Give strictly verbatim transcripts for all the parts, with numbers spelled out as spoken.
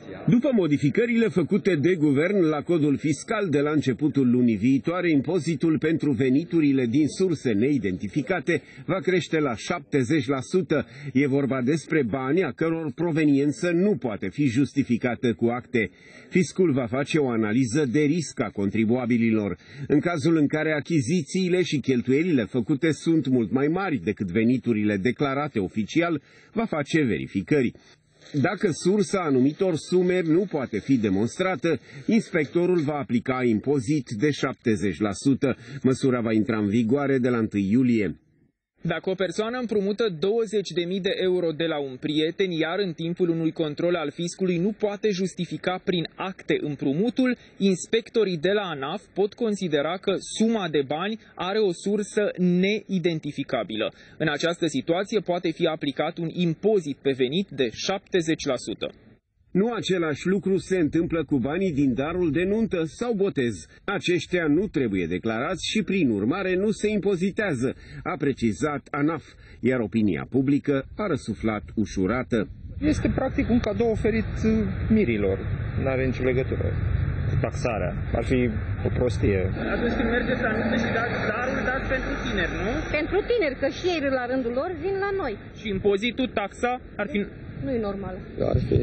După modificările făcute de guvern la codul fiscal de la începutul lunii viitoare, impozitul pentru veniturile din surse neidentificate va crește la șaptezeci la sută. E vorba despre bani a căror proveniență nu poate fi justificată cu acte. Fiscul va face o analiză de risc a contribuabililor. În cazul în care achizițiile și cheltuielile făcute sunt mult mai mari decât veniturile declarate oficial, va face verificări. Dacă sursa anumitor sume nu poate fi demonstrată, inspectorul va aplica impozit de șaptezeci la sută. Măsura va intra în vigoare de la întâi iulie. Dacă o persoană împrumută douăzeci de mii de euro de la un prieten, iar în timpul unui control al fiscului nu poate justifica prin acte împrumutul, inspectorii de la ANAF pot considera că suma de bani are o sursă neidentificabilă. În această situație poate fi aplicat un impozit pe venit de șaptezeci la sută. Nu același lucru se întâmplă cu banii din darul de nuntă sau botez. Aceștia nu trebuie declarați și, prin urmare, nu se impozitează, a precizat ANAF, iar opinia publică a răsuflat ușurată. Este practic un cadou oferit mirilor. Nu are nicio legătură cu taxarea. Ar fi o prostie. Atunci când mergeți la nuntă și dați darul, dați pentru tineri, nu? Pentru tineri, că și ei la rândul lor vin la noi. Și impozitul, taxa, ar fi... Nu e normal. Ar fi,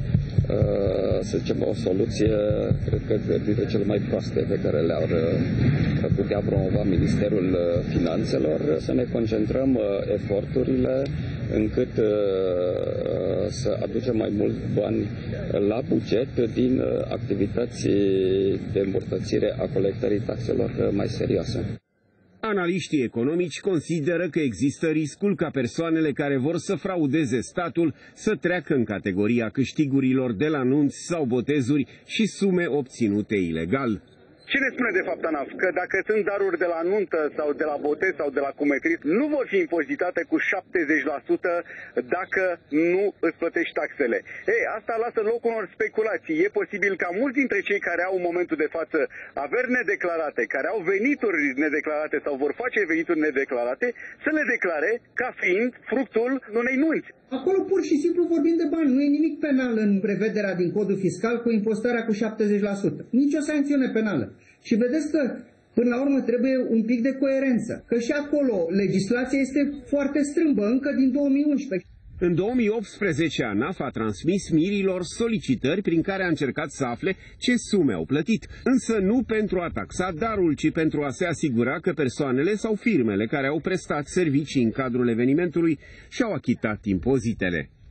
să zicem, o soluție, cred că, dintre cele mai proaste pe care le-ar putea promova Ministerul Finanțelor, să ne concentrăm eforturile încât să aducem mai mult bani la buget din activități de îmbunătățire a colectării taxelor mai serioase. Analiștii economici consideră că există riscul ca persoanele care vor să fraudeze statul să treacă în categoria câștigurilor de la nunți sau botezuri și sume obținute ilegal. Ce ne spune de fapt ANAF? Că dacă sunt daruri de la nuntă sau de la botez sau de la cumetrit, nu vor fi impozitate cu șaptezeci la sută dacă nu îți plătești taxele. Ei, asta lasă loc unor speculații. E posibil ca mulți dintre cei care au în momentul de față averi nedeclarate, care au venituri nedeclarate sau vor face venituri nedeclarate, să le declare ca fiind fructul unei nunți. Acolo pur și simplu vorbim de bani. Nu e nimic penal în prevederea din codul fiscal cu impozitarea cu șaptezeci la sută. Nici o sancțiune penală. Și vedeți că, până la urmă, trebuie un pic de coerență. Că și acolo legislația este foarte strâmbă, încă din două mii unsprezece. În două mii optsprezece, ANAF a transmis mirilor solicitări prin care a încercat să afle ce sume au plătit, însă nu pentru a taxa darul, ci pentru a se asigura că persoanele sau firmele care au prestat servicii în cadrul evenimentului și-au achitat impozitele.